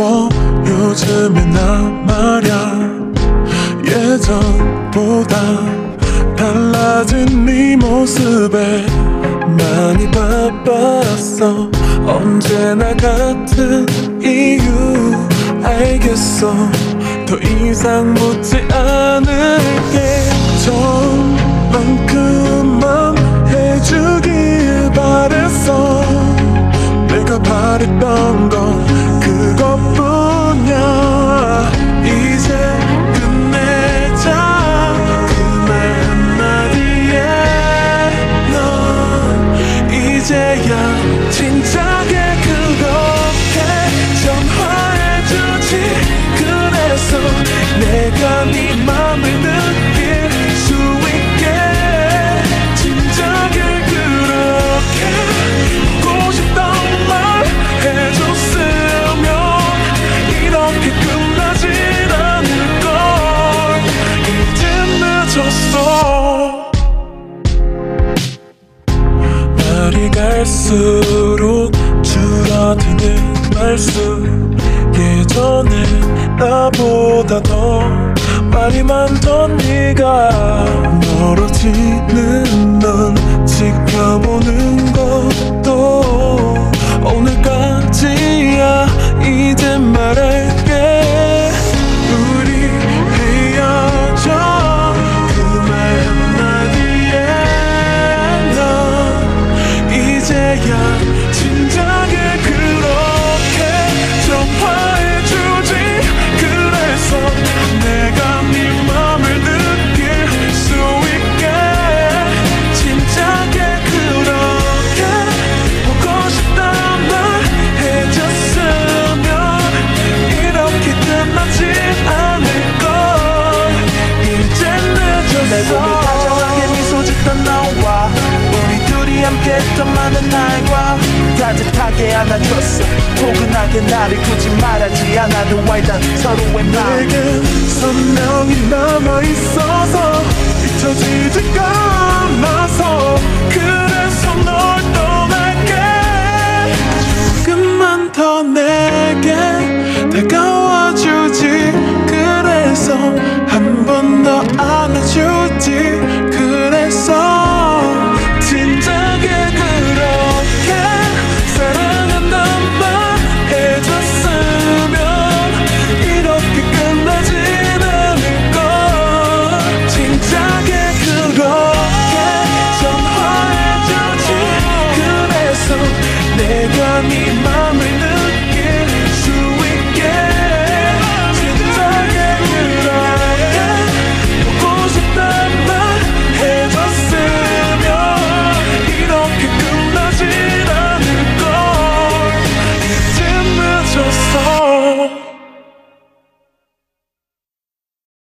요즘에 나 말야 예전보다 달라진 네 모습에 많이 바빴어. 언제나 같은 이유 알겠어. 더 이상 묻지 않을게. 저만큼만 해주길 바랬어. 내가 바랬던 건 그것뿐이야. 이제 끝내자. 그 말 한마디에 넌 이제야 진작에 그렇게 전화해주지. 그래서 내가 네 맘을 느낄 수 있게 진작에 그렇게 보고 싶단 말 해줬으면 이렇게 끝나진 않을걸. 이젠 늦었어. 날이 갈수록 줄어드는 말수. 예전에 나보다 더 말이 많던 네가 멀어지는 넌 지켜보는 것도 오늘까지야. 이제 말할게. 우리 헤어져. 그 말 한마디에 넌 이제야 진작에 그렇게 전화해주지. 그래서 내가 네 맘을 느낄 수 있게 진작에 그렇게 보고 싶단 말 해줬으면 이렇게 끝나지 않을걸. 이젠 늦었어. 내 몸이 다정하게 미소 짓던 너와 우리 둘이 함께 했던 많은 날과 따뜻하게 안아줬어. 포근하게 나를 굳이 말하지 않아도 알던 서로의 맘. 내겐 선명히 남아있어서 잊혀지지가 않아서 그래서 널 떠날게. 조금만 더 내게